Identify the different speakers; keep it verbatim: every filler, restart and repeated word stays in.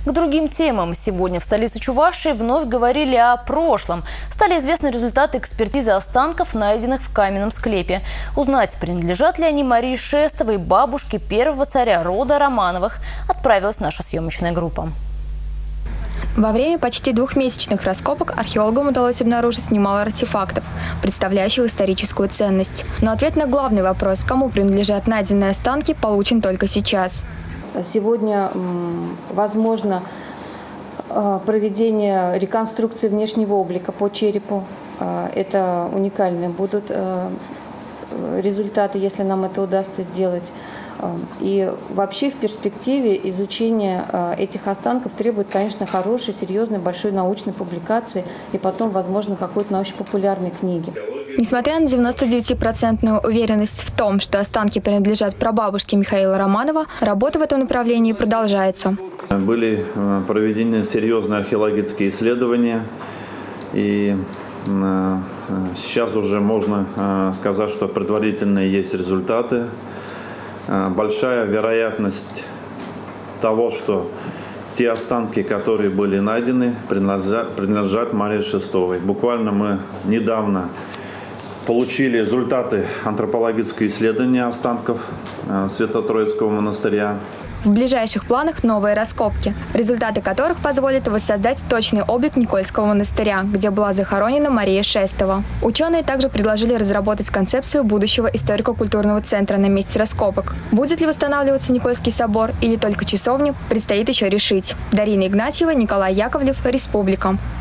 Speaker 1: К другим темам. Сегодня в столице Чувашии вновь говорили о прошлом. Стали известны результаты экспертизы останков, найденных в каменном склепе. Узнать, принадлежат ли они Марии Шестовой, бабушке первого царя рода Романовых, отправилась наша съемочная группа.
Speaker 2: Во время почти двухмесячных раскопок археологам удалось обнаружить немало артефактов, представляющих историческую ценность. Но ответ на главный вопрос, кому принадлежат найденные останки, получен только сейчас.
Speaker 3: Сегодня возможно проведение реконструкции внешнего облика по черепу. Это уникальные будут результаты, если нам это удастся сделать. И вообще в перспективе изучение этих останков требует, конечно, хорошей, серьезной, большой научной публикации и потом, возможно, какой-то научно-популярной книги.
Speaker 2: Несмотря на девяносто девятипроцентную уверенность в том, что останки принадлежат прабабушке Михаила Романова, работа в этом направлении продолжается.
Speaker 4: Были проведены серьезные археологические исследования, и сейчас уже можно сказать, что предварительные есть результаты. Большая вероятность того, что те останки, которые были найдены, принадлежат, принадлежат Марии Шестовой. Буквально мы недавно получили результаты антропологического исследования останков Свято-Троицкого монастыря.
Speaker 2: В ближайших планах новые раскопки, результаты которых позволят воссоздать точный облик Никольского монастыря, где была захоронена Мария Шестова. Ученые также предложили разработать концепцию будущего историко-культурного центра на месте раскопок. Будет ли восстанавливаться Никольский собор или только часовня, предстоит еще решить. Дарина Игнатьева, Николай Яковлев, Республика.